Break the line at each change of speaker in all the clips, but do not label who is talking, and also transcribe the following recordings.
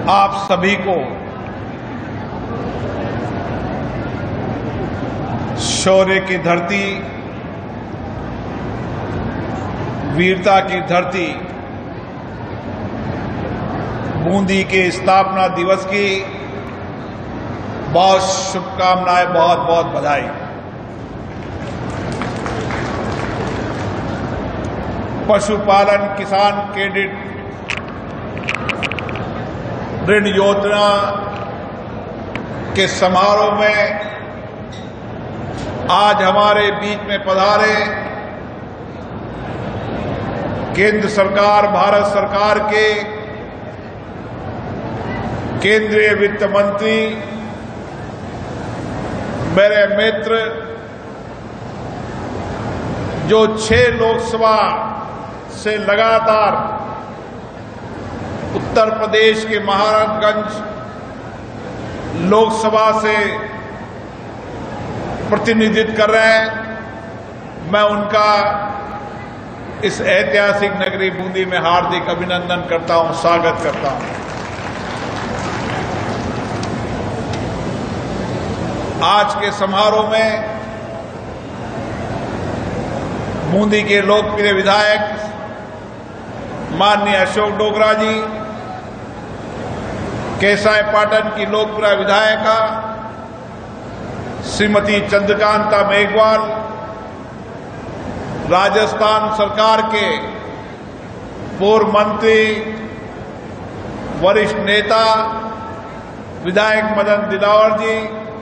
आप सभी को शौर्य की धरती, वीरता की धरती बूंदी के स्थापना दिवस की बहुत शुभकामनाएं, बहुत बहुत बधाई। पशुपालन किसान क्रेडिट ऋण योजना के समारोह में आज हमारे बीच में पधारे केंद्र सरकार, भारत सरकार के केंद्रीय वित्त मंत्री, मेरे मित्र जो 6 लोकसभा से लगातार उत्तर प्रदेश के महाराजगंज लोकसभा से प्रतिनिधित्व कर रहे हैं, मैं उनका इस ऐतिहासिक नगरी बूंदी में हार्दिक अभिनंदन करता हूं, स्वागत करता हूं। आज के समारोह में बूंदी के लोकप्रिय विधायक माननीय अशोक डोगरा जी, केसायपाटन की लोकप्रिय विधायिका श्रीमती चंद्रकांता मेघवाल, राजस्थान सरकार के पूर्व मंत्री, वरिष्ठ नेता विधायक मदन दिलावर जी,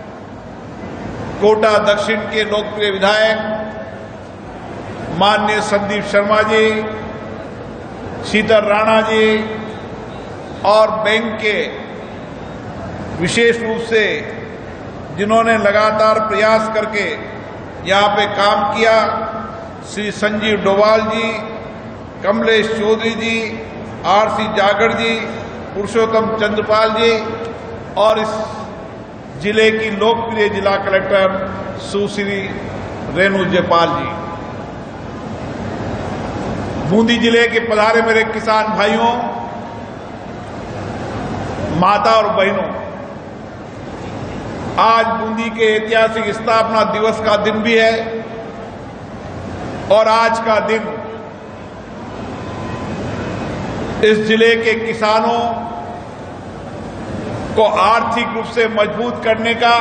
कोटा दक्षिण के लोकप्रिय विधायक माननीय संदीप शर्मा जी, शीतल राणा जी और बैंक के विशेष रूप से जिन्होंने लगातार प्रयास करके यहाँ पे काम किया, श्री संजीव डोभाल जी, कमलेश चौधरी जी, आरसी जागड़ जी, पुरुषोत्तम चंद्रपाल जी और इस जिले की लोकप्रिय जिला कलेक्टर सुश्री रेणु जयपाल जी। बूंदी जिले के पधारे मेरे किसान भाइयों, माता और बहनों, आज बूंदी के ऐतिहासिक स्थापना दिवस का दिन भी है और आज का दिन इस जिले के किसानों को आर्थिक रूप से मजबूत करने का,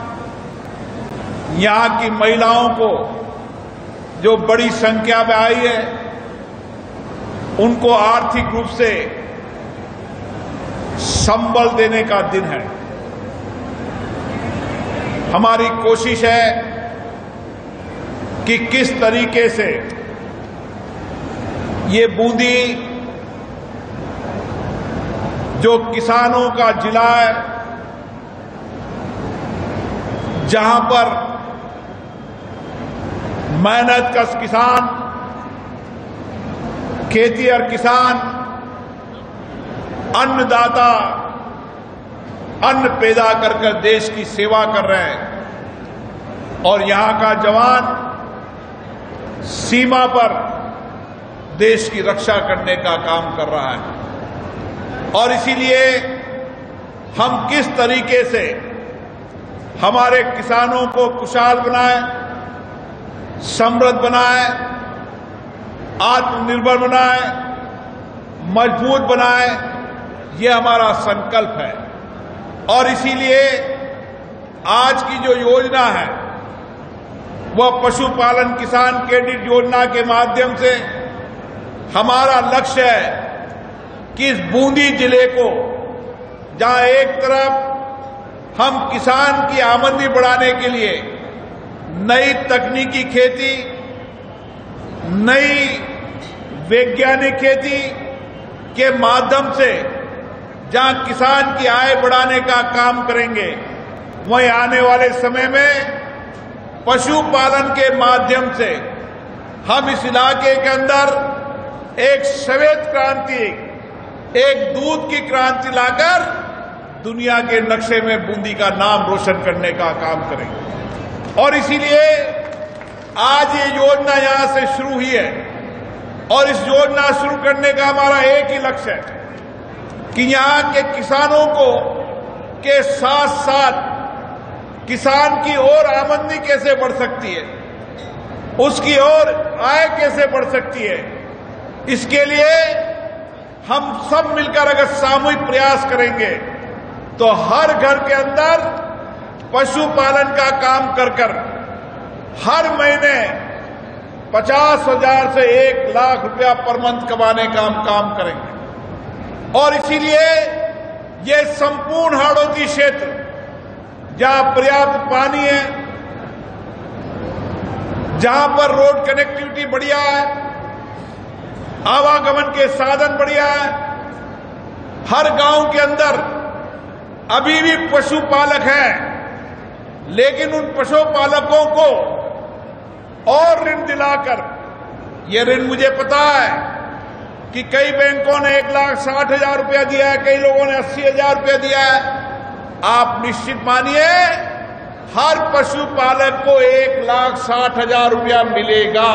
यहां की महिलाओं को जो बड़ी संख्या में आई है उनको आर्थिक रूप से संबल देने का दिन है। हमारी कोशिश है कि किस तरीके से ये बूंदी जो किसानों का जिला है, जहां पर मेहनतकश किसान, खेती और किसान, अन्नदाता अन्न पैदा कर देश की सेवा कर रहे हैं और यहां का जवान सीमा पर देश की रक्षा करने का काम कर रहा है। और इसीलिए हम किस तरीके से हमारे किसानों को खुशहाल बनाएं, समृद्ध बनाएं, आत्मनिर्भर बनाएं, मजबूत बनाएं, ये हमारा संकल्प है। और इसीलिए आज की जो योजना है वह पशुपालन किसान क्रेडिट योजना के माध्यम से हमारा लक्ष्य है कि इस बूंदी जिले को, जहां एक तरफ हम किसान की आमदनी बढ़ाने के लिए नई तकनीकी खेती, नई वैज्ञानिक खेती के माध्यम से जहां किसान की आय बढ़ाने का काम करेंगे, वहीं आने वाले समय में पशुपालन के माध्यम से हम इस इलाके के अंदर एक श्वेत क्रांति, एक दूध की क्रांति लाकर दुनिया के नक्शे में बूंदी का नाम रोशन करने का काम करेंगे। और इसीलिए आज ये योजना यहां से शुरू हुई है और इस योजना शुरू करने का हमारा एक ही लक्ष्य है कि यहां के किसानों को के साथ साथ किसान की और आमदनी कैसे बढ़ सकती है, उसकी और आय कैसे बढ़ सकती है। इसके लिए हम सब मिलकर अगर सामूहिक प्रयास करेंगे तो हर घर के अंदर पशुपालन का काम कर हर महीने 50,000 से 1 लाख रुपया पर मंथ कमाने का हम काम करेंगे। और इसीलिए ये संपूर्ण हाड़ौती क्षेत्र जहां पर्याप्त पानी है, जहां पर रोड कनेक्टिविटी बढ़िया है, आवागमन के साधन बढ़िया है, हर गांव के अंदर अभी भी पशुपालक हैं, लेकिन उन पशुपालकों को और ऋण दिलाकर, ये ऋण मुझे पता है कि कई बैंकों ने 1,60,000 रुपया दिया है, कई लोगों ने 80,000 रुपया दिया है। आप निश्चित मानिए हर पशुपालक को 1,60,000 रुपया मिलेगा।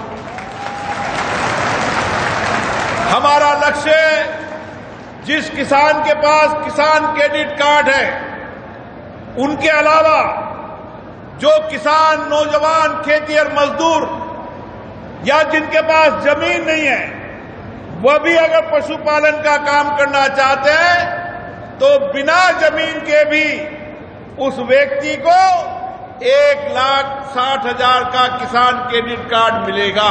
हमारा लक्ष्य जिस किसान के पास किसान क्रेडिट कार्ड है, उनके अलावा जो किसान, नौजवान, खेतिहर मजदूर या जिनके पास जमीन नहीं है, वह भी अगर पशुपालन का काम करना चाहते हैं तो बिना जमीन के भी उस व्यक्ति को 1,60,000 का किसान क्रेडिट कार्ड मिलेगा।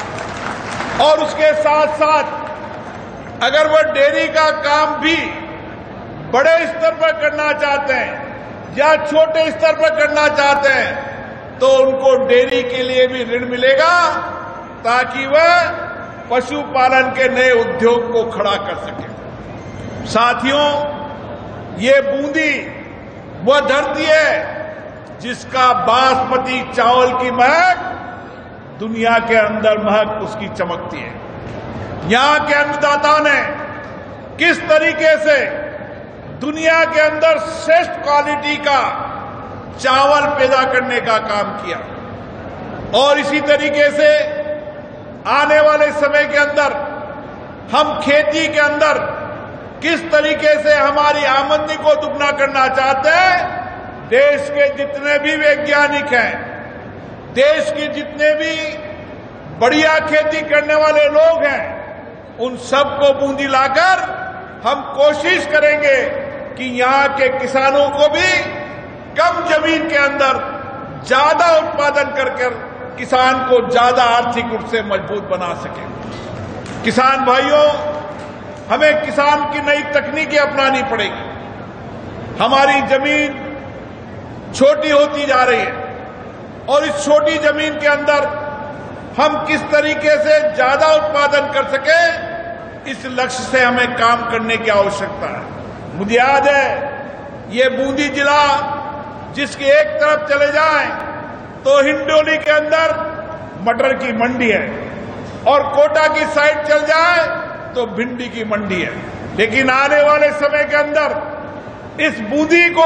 और उसके साथ साथ अगर वह डेयरी का काम भी बड़े स्तर पर करना चाहते हैं या छोटे स्तर पर करना चाहते हैं तो उनको डेयरी के लिए भी ऋण मिलेगा, ताकि वह पशुपालन के नए उद्योग को खड़ा कर सके। साथियों, ये बूंदी वह धरती है जिसका बासमती चावल की महक दुनिया के अंदर महक उसकी चमकती है। यहां के अन्नदाता ने किस तरीके से दुनिया के अंदर श्रेष्ठ क्वालिटी का चावल पैदा करने का काम किया, और इसी तरीके से आने वाले समय के अंदर हम खेती के अंदर किस तरीके से हमारी आमदनी को दुगना करना चाहते हैं। देश के जितने भी वैज्ञानिक हैं, देश के जितने भी बढ़िया खेती करने वाले लोग हैं, उन सबको बूंदी लाकर हम कोशिश करेंगे कि यहां के किसानों को भी कम जमीन के अंदर ज्यादा उत्पादन कर किसान को ज्यादा आर्थिक रूप से मजबूत बना सके। किसान भाइयों, हमें किसान की नई तकनीकें अपनानी पड़ेगी। हमारी जमीन छोटी होती जा रही है और इस छोटी जमीन के अंदर हम किस तरीके से ज्यादा उत्पादन कर सके, इस लक्ष्य से हमें काम करने की आवश्यकता है। मुझे याद है, ये बूंदी जिला जिसके एक तरफ चले जाएं तो हिंडोली के अंदर मटर की मंडी है और कोटा की साइड चल जाए तो भिंडी की मंडी है। लेकिन आने वाले समय के अंदर इस बूंदी को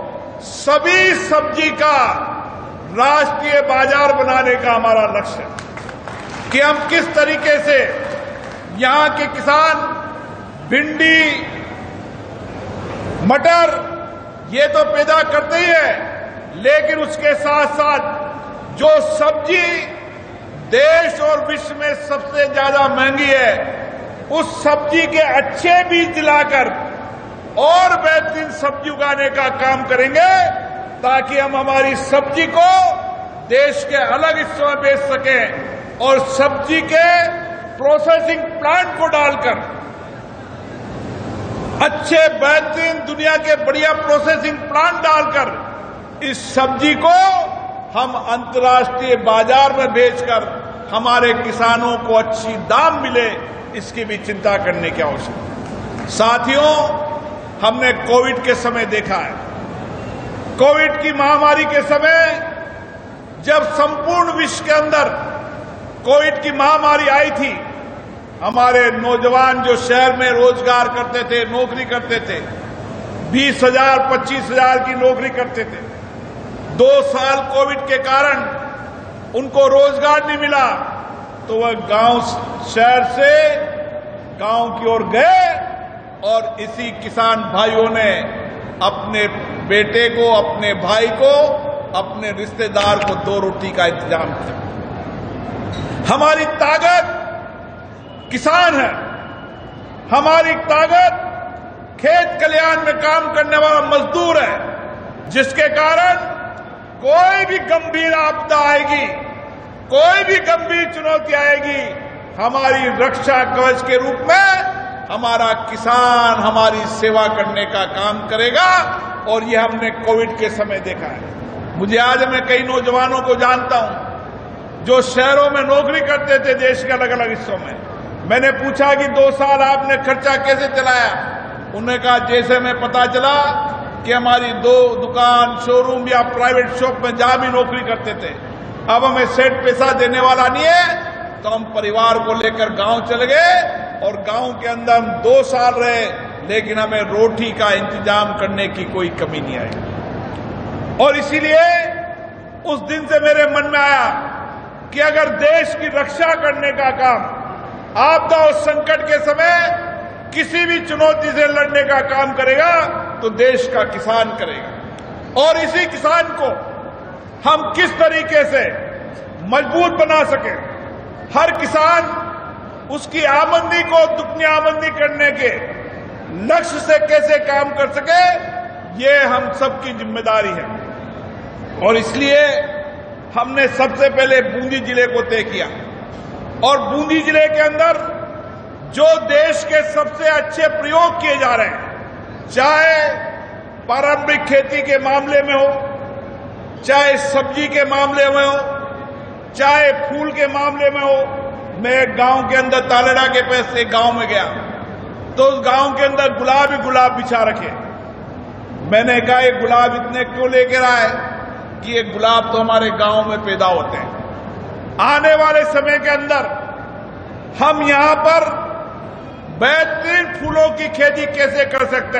सभी सब्जी का राष्ट्रीय बाजार बनाने का हमारा लक्ष्य है कि हम किस तरीके से यहां के किसान भिंडी, मटर ये तो पैदा करते ही है, लेकिन उसके साथ साथ जो सब्जी देश और विश्व में सबसे ज्यादा महंगी है, उस सब्जी के अच्छे बीज दिलाकर और बेहतरीन सब्जी उगाने का काम करेंगे, ताकि हम हमारी सब्जी को देश के अलग हिस्सों में बेच सकें और सब्जी के प्रोसेसिंग प्लांट को डालकर अच्छे बेहतरीन दुनिया के बढ़िया प्रोसेसिंग प्लांट डालकर इस सब्जी को हम अंतर्राष्ट्रीय बाजार में बेचकर हमारे किसानों को अच्छी दाम मिले, इसकी भी चिंता करने की आवश्यकता है। साथियों, हमने कोविड के समय देखा है, कोविड की महामारी के समय जब संपूर्ण विश्व के अंदर कोविड की महामारी आई थी, हमारे नौजवान जो शहर में रोजगार करते थे, नौकरी करते थे, 20,000, 25,000 की नौकरी करते थे, 2 साल कोविड के कारण उनको रोजगार नहीं मिला, तो वह गांव शहर से गांव की ओर गए और इसी किसान भाइयों ने अपने बेटे को, अपने भाई को, अपने रिश्तेदार को 2 रोटी का इंतजाम किया। हमारी ताकत किसान है, हमारी ताकत खेत खलिहान में काम करने वाला मजदूर है, जिसके कारण कोई भी गंभीर आपदा आएगी, कोई भी गंभीर चुनौती आएगी, हमारी रक्षा कवच के रूप में हमारा किसान हमारी सेवा करने का काम करेगा। और ये हमने कोविड के समय देखा है। मुझे आज मैं कई नौजवानों को जानता हूं जो शहरों में नौकरी करते थे देश के अलग अलग हिस्सों में। मैंने पूछा कि 2 साल आपने खर्चा कैसे चलाया? उन्होंने कहा जैसे मैं पता चला कि हमारी 2 दुकान, शोरूम या प्राइवेट शॉप में जहां भी नौकरी करते थे, अब हमें सेट पैसा देने वाला नहीं है, तो हम परिवार को लेकर गांव चले गए और गांव के अंदर हम 2 साल रहे, लेकिन हमें रोटी का इंतजाम करने की कोई कमी नहीं आई। और इसीलिए उस दिन से मेरे मन में आया कि अगर देश की रक्षा करने का काम आपदा और संकट के समय किसी भी चुनौती से लड़ने का काम करेगा तो देश का किसान करेगा। और इसी किसान को हम किस तरीके से मजबूत बना सके, हर किसान उसकी आमदनी को दुगनी आमदनी करने के लक्ष्य से कैसे काम कर सके, ये हम सबकी जिम्मेदारी है। और इसलिए हमने सबसे पहले बूंदी जिले को तय किया और बूंदी जिले के अंदर जो देश के सबसे अच्छे प्रयोग किए जा रहे हैं, चाहे पारंपरिक खेती के मामले में हो, चाहे सब्जी के मामले में हो, चाहे फूल के मामले में हो। मैं एक गांव के अंदर तालेड़ा के पास एक गांव में गया तो उस गांव के अंदर गुलाब ही गुलाब बिछा रखे। मैंने कहा ये गुलाब इतने क्यों लेकर आए? कि ये गुलाब तो हमारे गांव में पैदा होते हैं। आने वाले समय के अंदर हम यहां पर बेहतरीन फूलों की खेती कैसे कर सकते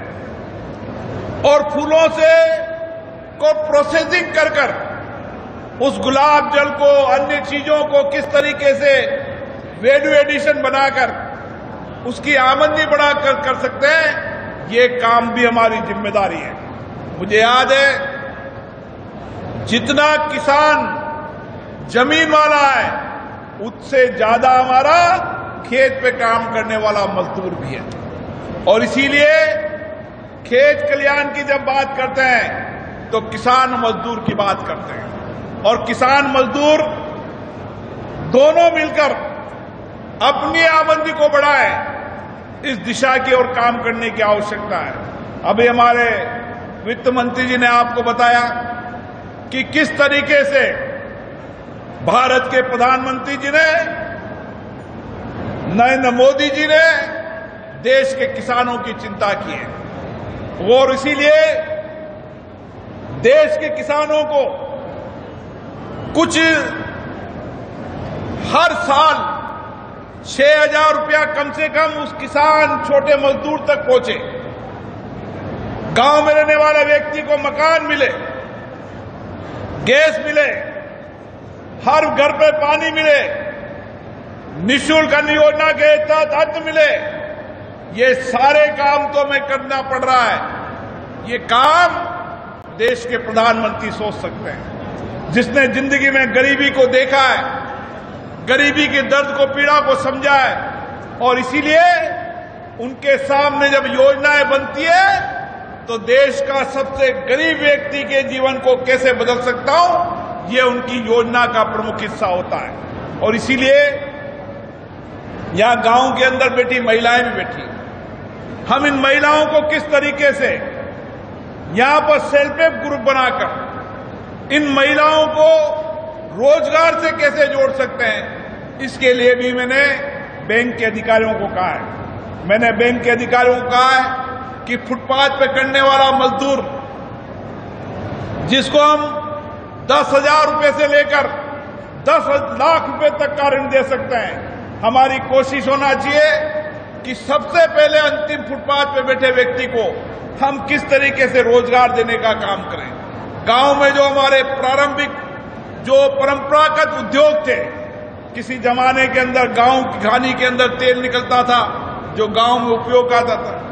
हैं और फूलों से को प्रोसेसिंग कर उस गुलाब जल को, अन्य चीजों को किस तरीके से वैल्यू एडिशन बनाकर उसकी आमदनी बढ़ाकर कर सकते हैं, ये काम भी हमारी जिम्मेदारी है। मुझे याद है जितना किसान जमीन वाला है उससे ज्यादा हमारा खेत पे काम करने वाला मजदूर भी है। और इसीलिए खेत खलिहान की जब बात करते हैं तो किसान मजदूर की बात करते हैं और किसान मजदूर दोनों मिलकर अपनी आमदनी को बढ़ाएं, इस दिशा की ओर काम करने की आवश्यकता है। अभी हमारे वित्त मंत्री जी ने आपको बताया कि किस तरीके से भारत के प्रधानमंत्री जी ने, नरेंद्र मोदी जी ने देश के किसानों की चिंता की है और इसीलिए देश के किसानों को कुछ हर साल 6,000 रुपया कम से कम उस किसान छोटे मजदूर तक पहुंचे, गांव में रहने वाले व्यक्ति को मकान मिले, गैस मिले, हर घर पे पानी मिले, निःशुल्क अन्न योजना के तहत अन्न मिले। ये सारे काम तो हमें करना पड़ रहा है। ये काम देश के प्रधानमंत्री सोच सकते हैं, जिसने जिंदगी में गरीबी को देखा है, गरीबी के दर्द को, पीड़ा को समझा है। और इसीलिए उनके सामने जब योजनाएं बनती है तो देश का सबसे गरीब व्यक्ति के जीवन को कैसे बदल सकता हूं, ये उनकी योजना का प्रमुख हिस्सा होता है। और इसीलिए यहां गांव के अंदर बैठी महिलाएं भी बैठी, हम इन महिलाओं को किस तरीके से यहां पर सेल्फ हेल्प ग्रुप बनाकर इन महिलाओं को रोजगार से कैसे जोड़ सकते हैं, इसके लिए भी मैंने बैंक के अधिकारियों को कहा है। मैंने बैंक के अधिकारियों को कहा है कि फुटपाथ पे करने वाला मजदूर जिसको हम 10,000 रुपए से लेकर 10 लाख रुपए तक का ऋण दे सकते हैं, हमारी कोशिश होना चाहिए कि सबसे पहले अंतिम फुटपाथ पे बैठे व्यक्ति को हम किस तरीके से रोजगार देने का काम करें। गांव में जो हमारे प्रारंभिक जो परंपरागत उद्योग थे, किसी जमाने के अंदर गांव की घानी के अंदर तेल निकलता था जो गांव में उपयोग आता था,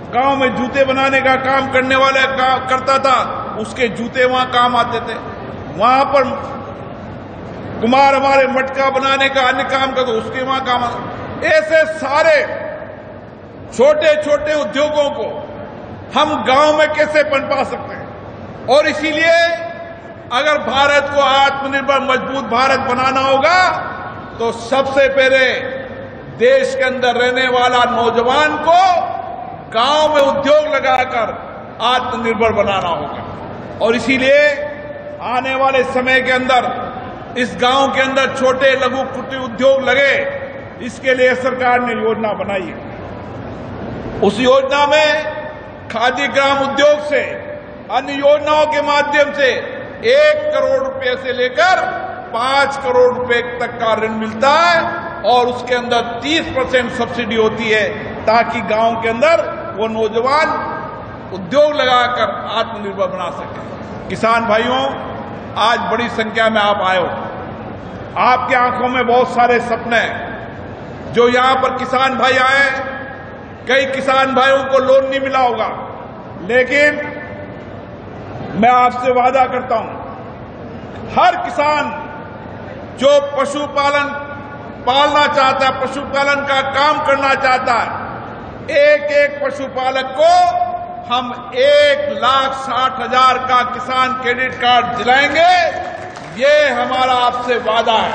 गांव में जूते बनाने का काम करने वाला करता था, उसके जूते वहां काम आते थे। वहां पर कुमार हमारे मटका बनाने का अन्य काम करते, उसके वहां काम आते। ऐसे सारे छोटे छोटे उद्योगों को हम गांव में कैसे पनपा सकते हैं? और इसीलिए अगर भारत को आत्मनिर्भर मजबूत भारत बनाना होगा तो सबसे पहले देश के अंदर रहने वाला नौजवान को गांव में उद्योग लगाकर आत्मनिर्भर बनाना होगा। और इसीलिए आने वाले समय के अंदर इस गांव के अंदर छोटे लघु कुटीर उद्योग लगे, इसके लिए सरकार ने योजना बनाई है। उस योजना में खादी ग्राम उद्योग से अन्य योजनाओं के माध्यम से 1 करोड़ रुपए से लेकर 5 करोड़ रुपए तक का ऋण मिलता है और उसके अंदर 30% सब्सिडी होती है, ताकि गांव के अंदर वो नौजवान उद्योग लगाकर आत्मनिर्भर बना सके। किसान भाइयों, आज बड़ी संख्या में आप आए हो, आपकी आंखों में बहुत सारे सपने हैं। जो यहां पर किसान भाई आए, कई किसान भाइयों को लोन नहीं मिला होगा, लेकिन मैं आपसे वादा करता हूं, हर किसान जो पशुपालन पालना चाहता है, पशुपालन का काम करना चाहता है, एक एक पशुपालक को हम 1,60,000 का किसान क्रेडिट कार्ड दिलाएंगे। ये हमारा आपसे वादा है।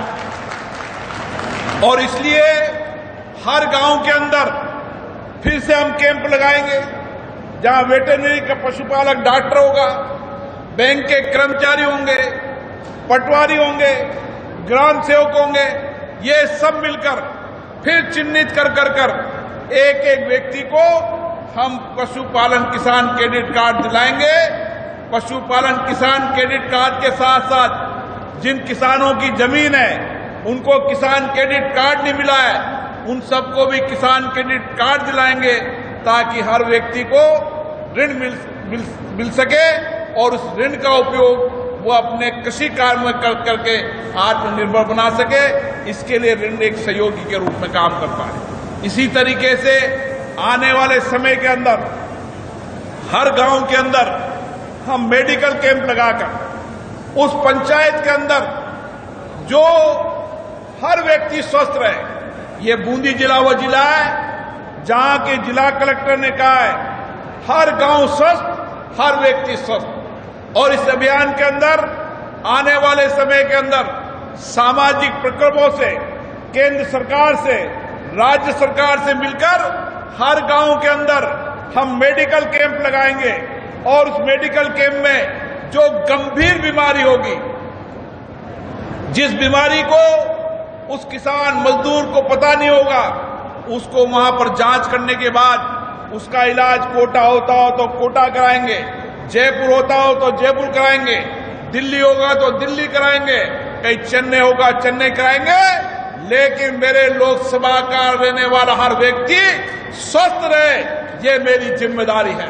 और इसलिए हर गांव के अंदर फिर से हम कैंप लगाएंगे, जहां वेटरनरी का पशुपालक डॉक्टर होगा, बैंक के कर्मचारी होंगे, पटवारी होंगे, ग्राम सेवक होंगे, ये सब मिलकर फिर चिन्हित कर एक एक व्यक्ति को हम पशुपालन किसान क्रेडिट कार्ड दिलाएंगे। पशुपालन किसान क्रेडिट कार्ड के साथ साथ जिन किसानों की जमीन है उनको किसान क्रेडिट कार्ड नहीं मिला है, उन सबको भी किसान क्रेडिट कार्ड दिलाएंगे, ताकि हर व्यक्ति को ऋण मिल सके और उस ऋण का उपयोग वो अपने कृषि कार्य में करके आत्मनिर्भर बना सके। इसके लिए ऋण एक सहयोगी के रूप में काम करता है। इसी तरीके से आने वाले समय के अंदर हर गांव के अंदर हम मेडिकल कैंप लगाकर उस पंचायत के अंदर जो हर व्यक्ति स्वस्थ रहे। ये बूंदी जिला वो जिला है जहां के जिला कलेक्टर ने कहा है हर गांव स्वस्थ, हर व्यक्ति स्वस्थ। और इस अभियान के अंदर आने वाले समय के अंदर सामाजिक प्रकल्पों से, केंद्र सरकार से, राज्य सरकार से मिलकर हर गांव के अंदर हम मेडिकल कैंप लगाएंगे। और उस मेडिकल कैंप में जो गंभीर बीमारी होगी, जिस बीमारी को उस किसान मजदूर को पता नहीं होगा, उसको वहां पर जांच करने के बाद उसका इलाज कोटा होता हो तो कोटा कराएंगे, जयपुर होता हो तो जयपुर कराएंगे, दिल्ली होगा तो दिल्ली कराएंगे, कहीं चेन्नई होगा चेन्नई कराएंगे। लेकिन मेरे लोकसभा का रहने वाला हर व्यक्ति स्वस्थ रहे, ये मेरी जिम्मेदारी है।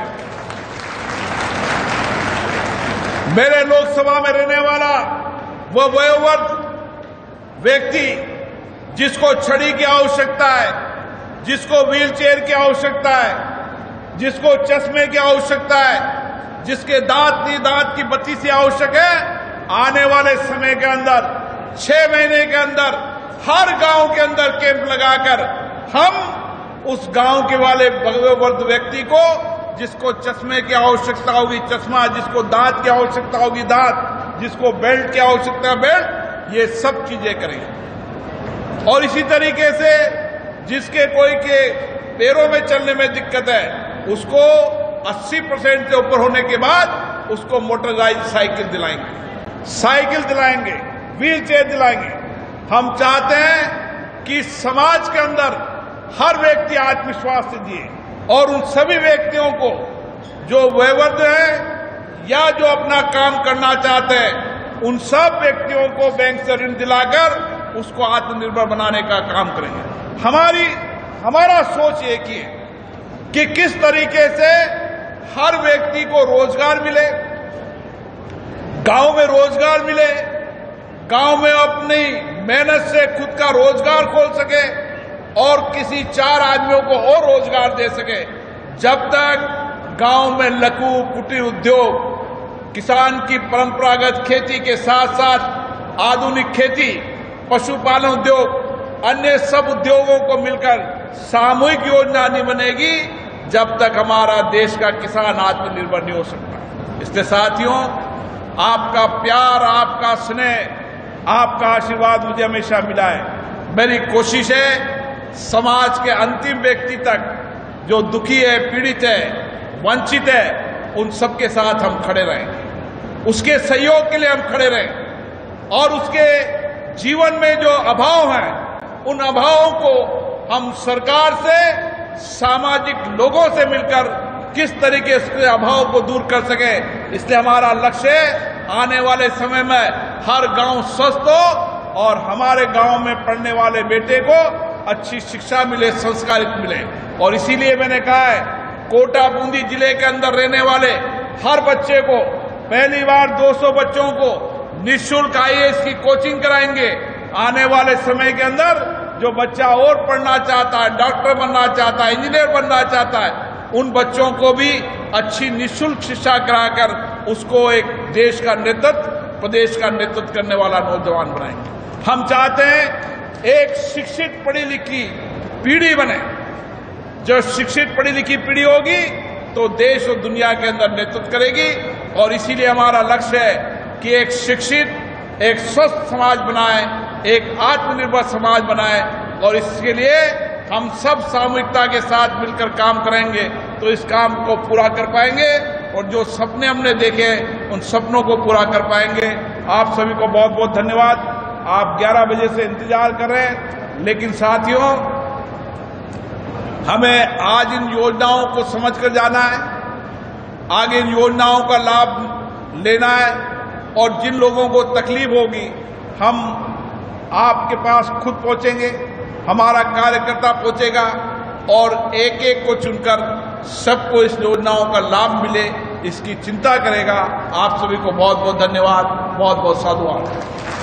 मेरे लोकसभा में रहने वाला वो वयोवृद्ध व्यक्ति जिसको छड़ी की आवश्यकता है, जिसको व्हीलचेयर की आवश्यकता है, जिसको चश्मे की आवश्यकता है, जिसके दांत की बत्ती से आवश्यक है, आने वाले समय के अंदर 6 महीने के अंदर हर गांव के अंदर कैंप लगाकर हम उस गांव के वाले वयोवृद्ध व्यक्ति को, जिसको चश्मे की आवश्यकता होगी चश्मा, जिसको दांत की आवश्यकता होगी दांत, जिसको बेल्ट की आवश्यकता बेल्ट, ये सब चीजें करेंगे। और इसी तरीके से जिसके कोई के पैरों में चलने में दिक्कत है, उसको 80% से ऊपर होने के बाद उसको मोटराइज्ड साइकिल दिलाएंगे, व्हील चेयर दिलाएंगे। हम चाहते हैं कि समाज के अंदर हर व्यक्ति आत्मविश्वास से जिए और उन सभी व्यक्तियों को जो वयोवृद्ध हैं या जो अपना काम करना चाहते हैं, उन सब व्यक्तियों को बैंक से ऋण दिलाकर उसको आत्मनिर्भर बनाने का काम करेंगे। हमारा सोच एक ही है कि किस तरीके से हर व्यक्ति को रोजगार मिले, गांव में रोजगार मिले, गांव में अपनी मेहनत से खुद का रोजगार खोल सके और किसी 4 आदमियों को और रोजगार दे सके। जब तक गांव में लघु कुटीर उद्योग, किसान की परंपरागत खेती के साथ साथ आधुनिक खेती, पशुपालन उद्योग, अन्य सब उद्योगों को मिलकर सामूहिक योजना नहीं बनेगी, जब तक हमारा देश का किसान आत्मनिर्भर नहीं हो सकता। इसलिए साथियों, आपका प्यार, आपका स्नेह, आपका आशीर्वाद मुझे हमेशा मिला है। मेरी कोशिश है समाज के अंतिम व्यक्ति तक, जो दुखी है, पीड़ित है, वंचित है, उन सबके साथ हम खड़े रहें, उसके सहयोग के लिए हम खड़े रहें और उसके जीवन में जो अभाव हैं, उन अभावों को हम सरकार से, सामाजिक लोगों से मिलकर किस तरीके से अभाव को दूर कर सके। इसलिए हमारा लक्ष्य है आने वाले समय में हर गांव स्वस्थ हो और हमारे गांव में पढ़ने वाले बेटे को अच्छी शिक्षा मिले, संस्कारित मिले। और इसीलिए मैंने कहा है, कोटा बूंदी जिले के अंदर रहने वाले हर बच्चे को, पहली बार 200 बच्चों को निःशुल्क IAS की कोचिंग कराएंगे। आने वाले समय के अंदर जो बच्चा और पढ़ना चाहता है, डॉक्टर बनना चाहता है, इंजीनियर बनना चाहता है, उन बच्चों को भी अच्छी निःशुल्क शिक्षा कराकर उसको एक देश का नेतृत्व, प्रदेश का नेतृत्व करने वाला नौजवान बनाएंगे। हम चाहते हैं एक शिक्षित पढ़ी लिखी पीढ़ी बने। जो शिक्षित पढ़ी लिखी पीढ़ी होगी तो देश और दुनिया के अंदर नेतृत्व करेगी। और इसीलिए हमारा लक्ष्य है कि एक शिक्षित, एक स्वस्थ समाज बनाए, एक आत्मनिर्भर समाज बनाए। और इसके लिए हम सब सामूहिकता के साथ मिलकर काम करेंगे तो इस काम को पूरा कर पाएंगे और जो सपने हमने देखे उन सपनों को पूरा कर पाएंगे। आप सभी को बहुत बहुत धन्यवाद। आप 11 बजे से इंतजार कर रहे हैं, लेकिन साथियों, हमें आज इन योजनाओं को समझकर जाना है, आगे इन योजनाओं का लाभ लेना है और जिन लोगों को तकलीफ होगी हम आपके पास खुद पहुंचेंगे, हमारा कार्यकर्ता पहुंचेगा और एक एक को चुनकर सबको इस योजनाओं का लाभ मिले, इसकी चिंता करेगा। आप सभी को बहुत बहुत धन्यवाद, बहुत बहुत साधुवाद।